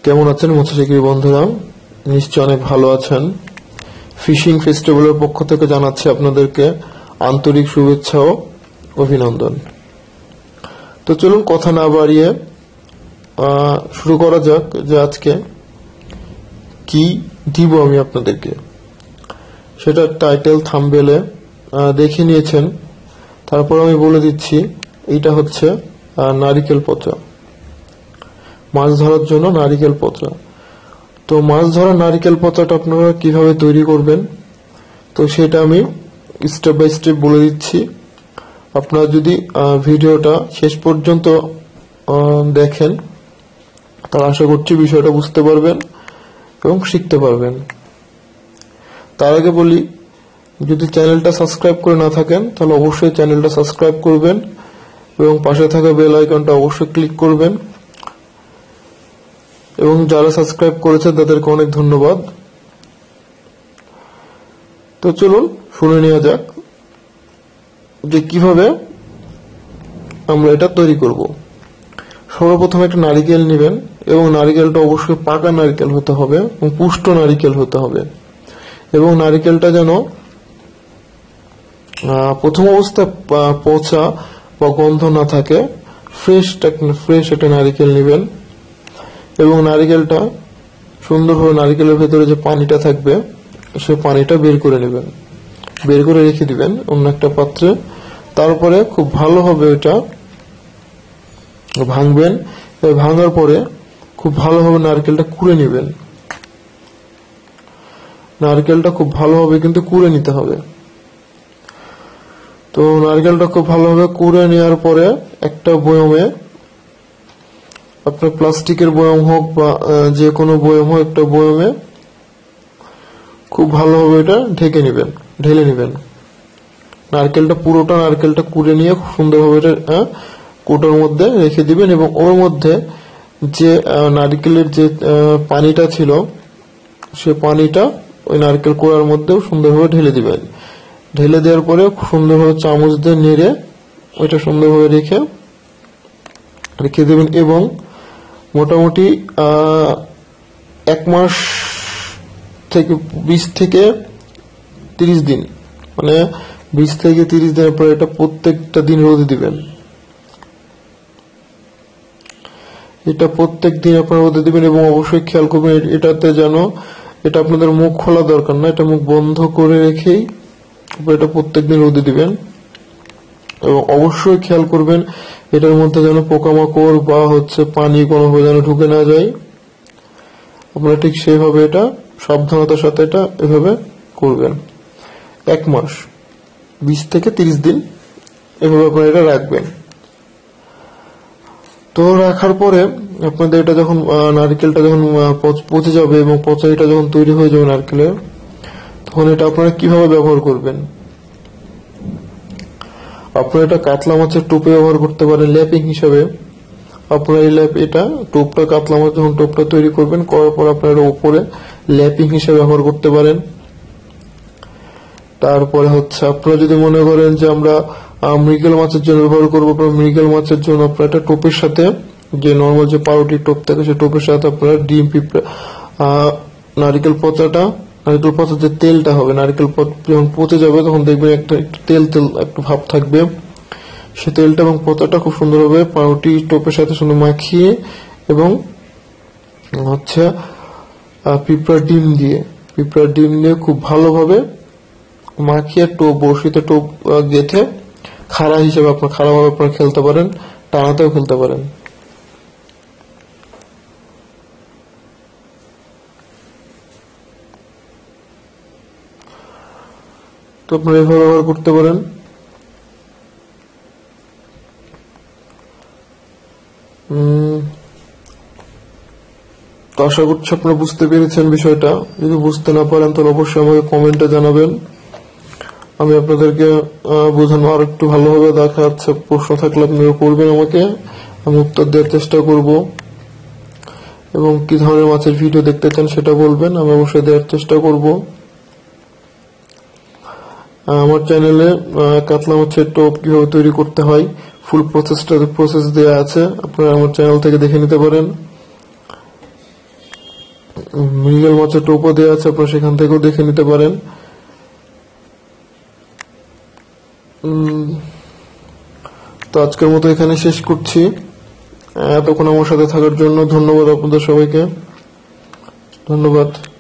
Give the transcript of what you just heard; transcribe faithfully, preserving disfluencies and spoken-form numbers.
কেমন আছেন মৎস্যজীবী বন্ধুরা? নিশ্চয় অনেক ভালো আছেন। ফিশিং ফেস্টিভ্যালের পক্ষ থেকে জানাচ্ছি আপনাদেরকে আন্তরিক শুভেচ্ছা ও অভিনন্দন। তো চলুন কথা না বাড়িয়ে শুরু করা যাক যে আজকে কি দিব আমি আপনাদেরকে। সেটা টাইটেল থাম্বনেলে দেখে নিয়েছেন। তারপর আমি বলে দিচ্ছি, এইটা হচ্ছে নারিকেল পচা, মাছ ধরার জন্য নারিকেল পচা। তো মাছ ধরা নারিকেল পচাটা আপনারা কিভাবে তৈরি করবেন, তো সেটা আমি স্টেপ বাই স্টেপ বলে দিচ্ছি। আপনারা যদি ভিডিওটা শেষ পর্যন্ত দেখেন তাহলে আশা করছি বিষয়টা বুঝতে পারবেন এবং শিখতে পারবেন। তার আগে বলি, যদি চ্যানেলটা সাবস্ক্রাইব করে না থাকেন তাহলে অবশ্যই চ্যানেলটা সাবস্ক্রাইব করবেন এবং পাশে থাকা বেল আইকনটা অবশ্যই ক্লিক করবেন। এবং যারা সাবস্ক্রাইব করেছে তাদেরকে অনেক ধন্যবাদ। তো চলুন শুনে নেওয়া যাক যে কিভাবে আমরা এটা তৈরি করব। সর্বপ্রথম একটা নারিকেল নেবেন এবং নারিকেলটা অবশ্যই পাকা নারিকেল হতে হবে এবং পুষ্ট নারিকেল হতে হবে এবং নারিকেলটা যেন প্রথম অবস্থায় পচা বা গন্ধ না থাকে, ফ্রেশ ফ্রেশ একটা নারিকেল নেবেন এবং নারিকেলটা সুন্দরভাবে নারিকেলের ভেতরে যে পানিটা থাকবে সে পানিটা বের করে নেবেন, বের করে রেখে দিবেন অন্য একটা পাত্রে। তারপরে খুব ভালোভাবে এটা ভাঙবেন, ভাঙার পরে খুব ভালোভাবে নারকেলটা কুড়ে নেবেন। নারকেলটা খুব ভালোভাবে কিন্তু কুড়ে নিতে হবে। তো নারকেলটা খুব ভালোভাবে কুড়ে নেওয়ার পরে একটা বয়মে, আপনার প্লাস্টিকের বয়ম হোক বা যে কোনো বয়ম হোক, একটা বয়মে খুব ভালোভাবে এটা ঢেকে নেবেন, ঢেলে নেবেন। নারকেলটা পুরোটা নারকেলটা কুড়ে নিয়ে খুব সুন্দরভাবে এটা কোটার মধ্যে রেখে দিবেন এবং ওর মধ্যে যে নারকেলের যে পানিটা ছিল সে পানিটা ওই নারকেল কোড়ার মধ্যেও সুন্দরভাবে ঢেলে দিবেন। ঢেলে দেওয়ার পরে সুন্দরভাবে চামচ দিয়ে নেড়ে ওইটা সুন্দরভাবে রেখে রেখে দেবেন এবং মোটামুটি এক মাস থেকে বিশ থেকে তিরিশ দিন, মানে বিশ থেকে তিরিশ দিনের পরে এটা প্রত্যেকটা দিন রোদে দিবেন। এটা প্রত্যেক দিন আপনারা রোদে দিবেন এবং অবশ্যই খেয়াল করবেন এটাতে যেন, এটা আপনাদের মুখ খোলা দরকার না, এটা মুখ বন্ধ করে রেখেই এটা প্রত্যেক দিন রোদে দিবেন এবং অবশ্যই খেয়াল করবেন এটার মধ্যে যেন পোকামাকড় বা হচ্ছে পানি কোনোভাবে যেন ঢুকে না যায়। আপনারা ঠিক সেইভাবে এটা সাবধানতার সাথে এটা এভাবে করবেন। এক মাস বিশ থেকে তিরিশ দিন এভাবে আপনারা এটা রাখবেন। তো রাখার পরে আপনাদের এটা যখন নারকেলটা যখন পচে যাবে এবং পচা এটা যখন তৈরি হয়ে যাবে নারকেলের, তখন এটা আপনারা কিভাবে ব্যবহার করবেন। আপনারা এটা কাতলা মাছের টোপে ব্যবহার করতে পারেন ল্যাপিং হিসাবে। আপনারা এই ল্যাপ এটা টোপটা কাতলা মাছ যখন টোপটা তৈরি করবেন, করার পর আপনারা উপরে ল্যাপিং হিসাবে ব্যবহার করতে পারেন। তারপরে হচ্ছে আপনারা যদি মনে করেন যে আমরা মৃগেল মাছের জন্য ব্যবহার করবো, মৃগেল মাছের জন্য আপনারা একটা টোপের সাথে, যে নর্মাল যে পাউরুটির টোপ থাকে সেই টোপের সাথে আপনারা ডিম পিঁপড়া নারিকেল পচাটা, নারিকেল পচার যে তেলটা হবে, নারিকেল যখন পচে যাবে তখন দেখবেন একটা একটু তেল তেল একটু ভাব থাকবে, সে তেলটা এবং পচাটা খুব সুন্দরভাবে পাউরুটি টোপের সাথে সুন্দর মাখিয়ে এবং হচ্ছে পিঁপড়ার ডিম দিয়ে পিঁপড়ার ডিম দিয়ে খুব ভালোভাবে মাখিয়ে টোপ বড়শিতে টোপ গেঁথে খাড়া হিসেবে আপনার খাড়াভাবে আপনারা খেলতে পারেন, টানাতেও খেলতে পারেন। তো আপনারা এভাবে ব্যবহার করতে পারেন। তো আশা করছি আপনারা বুঝতে পেরেছেন বিষয়টা। যদি বুঝতে না পারেন তাহলে অবশ্যই আমাকে কমেন্টে জানাবেন, আমি আপনাদেরকে বোঝানো আর একটু ভালোভাবে দেখা যাচ্ছে। প্রশ্ন থাকলে আপনারা করবেন আমাকে, আমি উত্তর দেওয়ার চেষ্টা করব এবং কি ধরনের মাছের ভিডিও দেখতে চান সেটা বলবেন, আমি অবশ্যই দেওয়ার চেষ্টা করব। আমার চ্যানেলে কাতলা মাছের টোপ কিভাবে তৈরি করতে হয় ফুল প্রসেসটা প্রসেস দেওয়া আছে, আপনারা আমার চ্যানেল থেকে দেখে নিতে পারেন। মৃগেল মাছের টোপও দেওয়া আছে, আপনারা সেখান থেকেও দেখে নিতে পারেন। তো আজকের মতো এখানে শেষ করছি। এতক্ষণ আমার সাথে থাকার জন্য ধন্যবাদ আপনাদের সবাইকে, ধন্যবাদ।